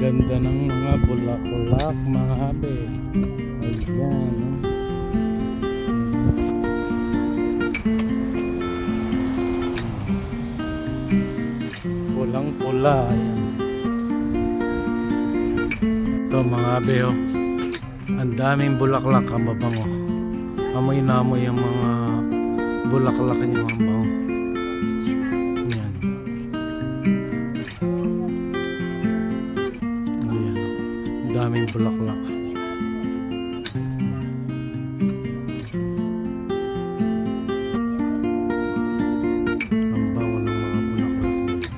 ganda ng mga bulaklak mga habe. Ayan, no? Pulang pula. Ayan. Ito mga habe, oh. Ang daming bulaklak, ang mabango. Amoy na amoy yung mga bulaklak niya, ang bango. Ayan. Ayan. Ang daming bulaklak. Ang bango ng mga bulaklak.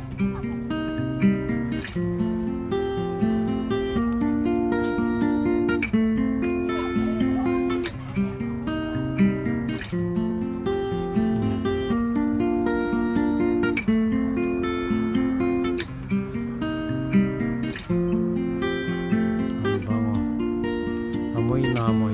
Amoy na amoy.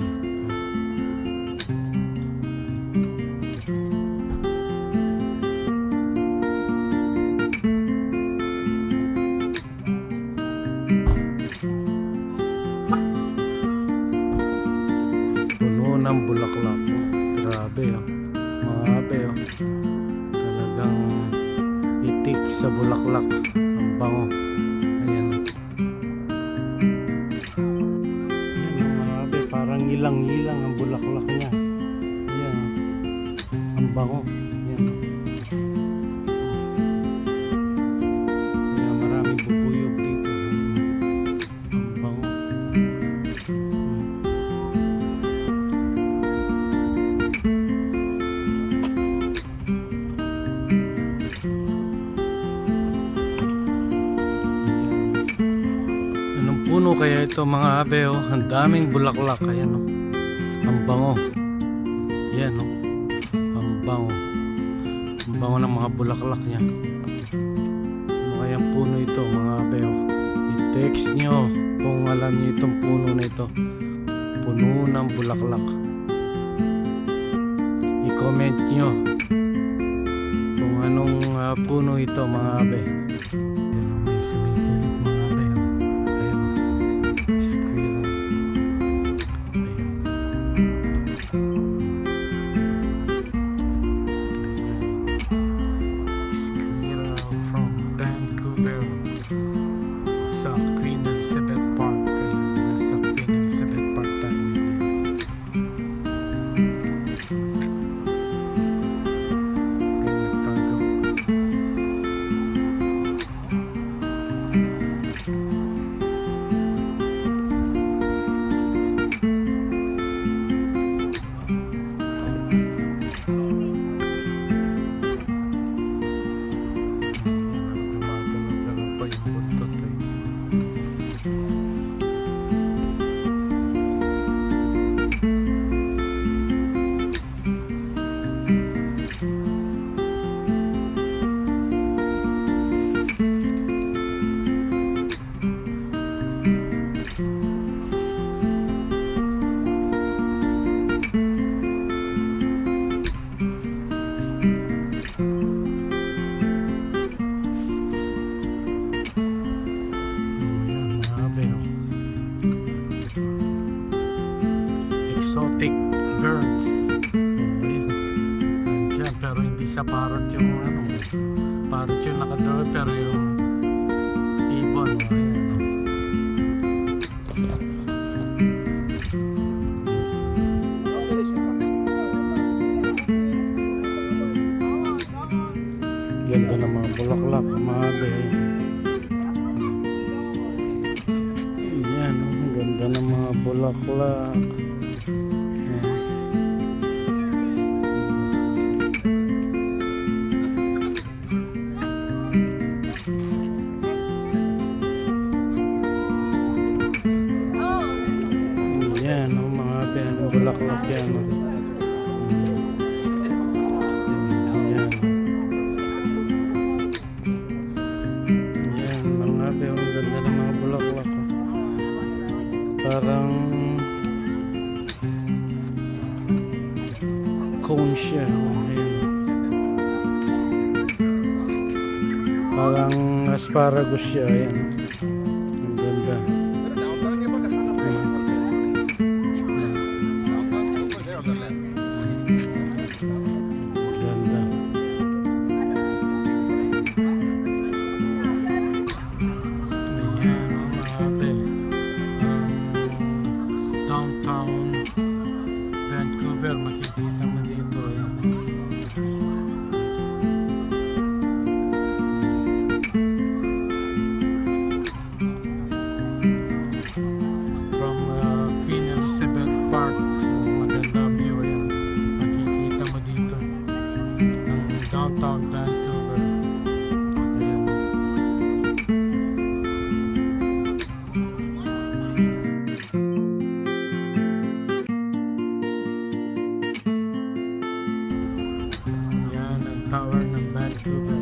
Puno ng bulaklak. Grabe, oh. Mga habe, oh. Talagang itik sa bulaklak. Ang bango. Ayan. Parang ilang-ilang ang bulaklak niya. Ayan. Ang bango. Ayan. Kaya maraming bubuyog dito. Ang bango. Anong puno kaya ito mga habe, oh? Ang daming bulaklak. Ayan, oh. Ang bango. Ayan, oh. Ang bango. Ang bango ng mga bulaklak niya. Ano kayang puno ito mga habe, oh? I-text nyo kung alam nyo itong puno na ito. Puno ng bulaklak. I-comment nyo kung anong puno ito mga habe. Exotic birds. Ayan. Nandiyan, pero hindi siya parrot yung ano. Parrot yung nakadraw, pero yung ibon. Ayan. Ganda ng mga bulaklak, mga habe. Ayan, oh, ganda ng mga bulaklak. Ayan, oh, mga habe, bulaklak yan. Ayan. Ayan, mga habe, ang ganda ng mga bulaklak. Parang cone siya. Ayan. Parang asparagus siya. Ayan. Ang ganda Ganda. Ganda. Ayan, mga abe. Downtown Vancouver, makikita mo dito. Ayan. From Queen Elizabeth Park, maganda view. Ayan, makikita mo dito ang downtown Vancouver. Ayan. Yan ang tower ng Vancouver.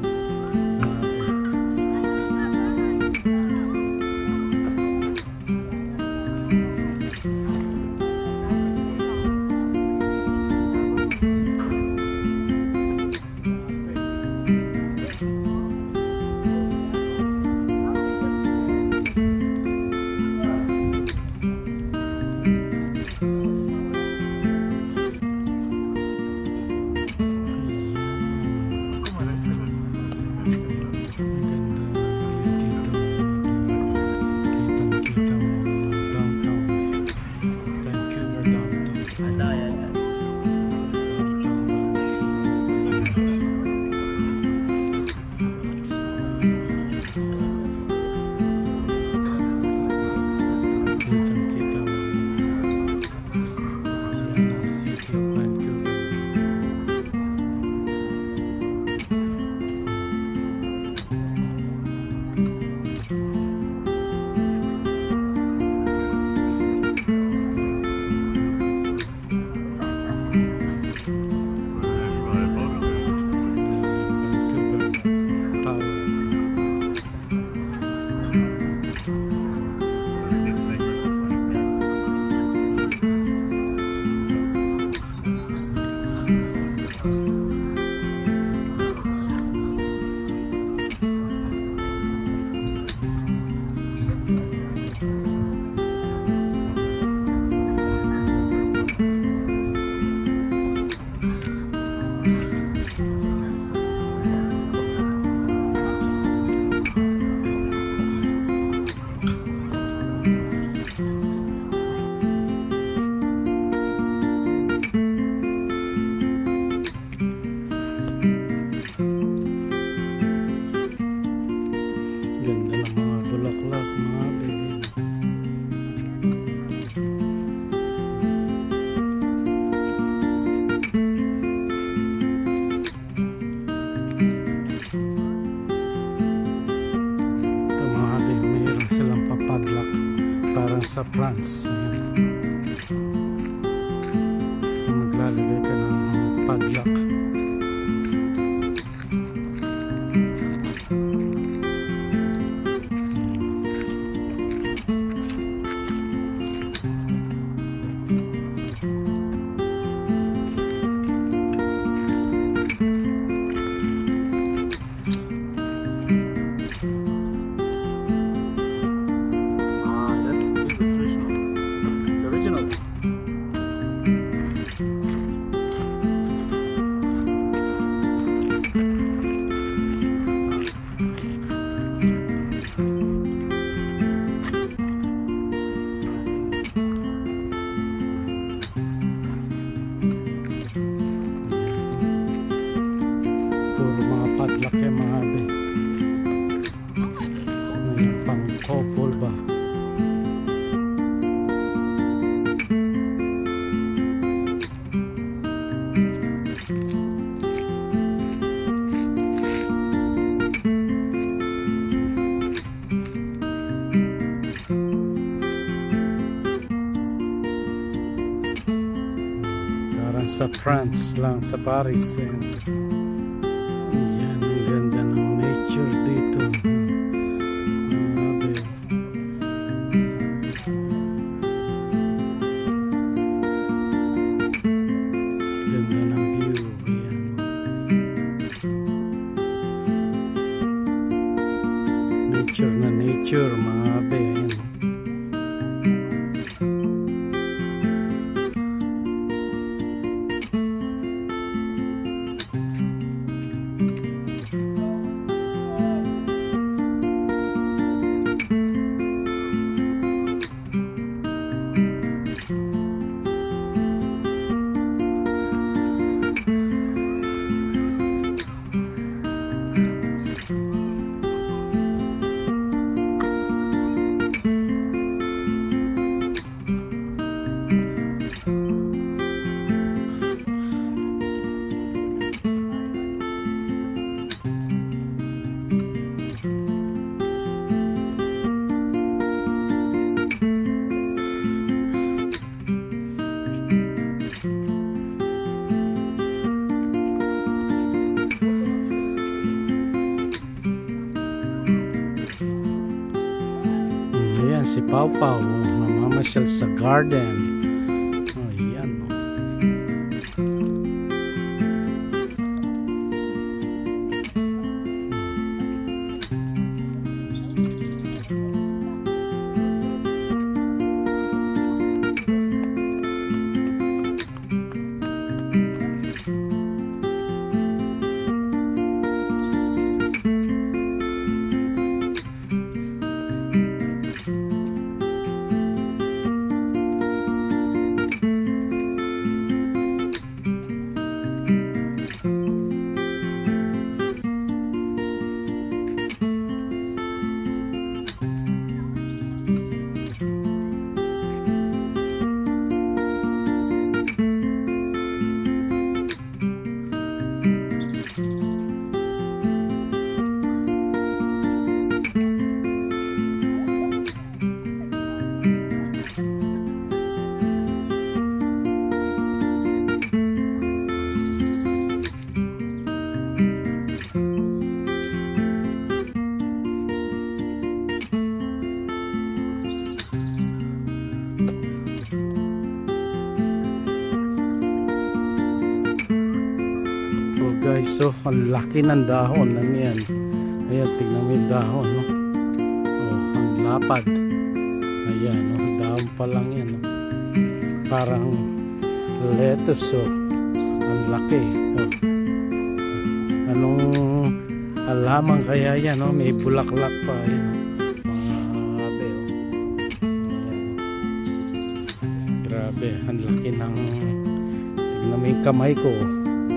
Ganda ng mga bulaklak, mga abe. Ito mga abe, mayroon silang papadlock parang sa France. Ayan. Maglalagay ka ng padlock. Padlock yung mga abe. May pang couple ba? Parang sa France lang, sa Paris. Yan, ang ganda ng nature dito. Grabe. Ganda ng view. Ayan. nature na nature mga abe. Ayan. Ayan si Pau Pau namamasyal sa garden. Ayan. Guys, so ang laki ng dahon na niyan. Ayan, tignan mo yung dahon, no? Oh, ang lapad. Ayan, no? Dahon pa lang yan, no? Parang lettuce, oh. Ang laki, oh. Anong halaman kaya yan, no? May bulaklak pa, ayan, no? Mga abe, oh. Ayan, no? Grabe, ang laki ng tignan mo yung kamay ko, oh.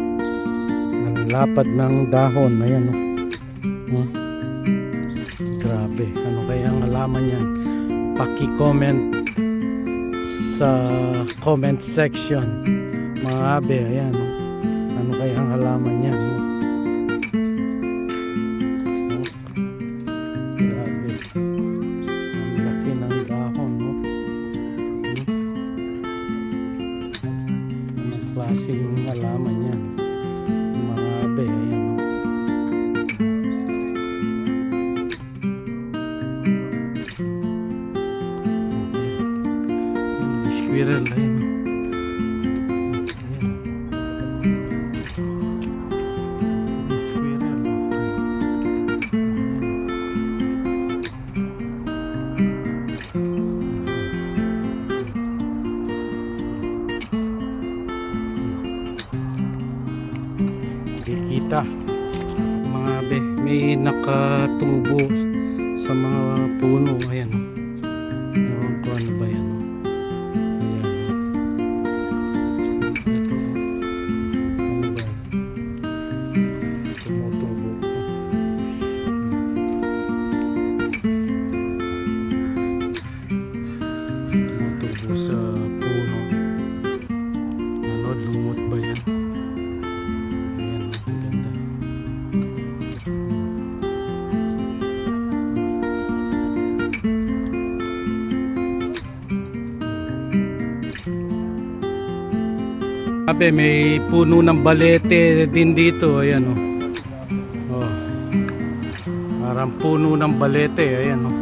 Lapad ng dahon. Ayan, no? Grabe, ano kaya ang halaman yan? Paki-comment sa comment section mga abe. Ayan, no? Ano kaya ang halaman yan, no? Grabe, ang laki ng dahon, no? Anong klaseng halaman yan? Ayan, no? Squirrel, ayan, no? Ayan. Squirrel, kita mga abe, may nakatubo sa mga puno. Ayan, ewan ko ano ba yan. Ayan, ito ano ba yan, tumutubo, tumutubo sa puno. Ano, lumot ba yan? Abe, may puno ng balete din dito. Ayan, oh. Oh. Parang puno ng balete. Ayan, oh.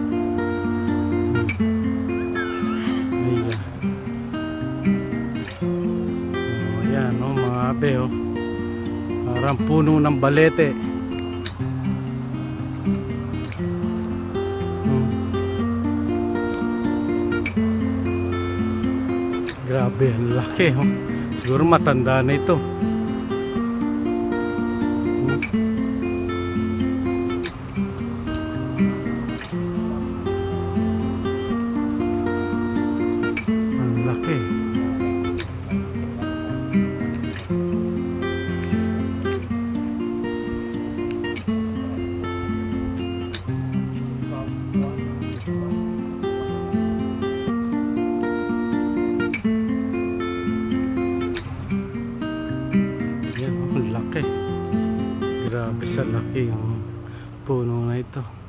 Ayan. Oh, ayan, oh, mga abe, oh. Parang puno ng balete. Grabe, ang laki. Oh. Siguro matanda na ito. Ang laki. Yan, ang laki. Grabe sa laki yung puno na ito.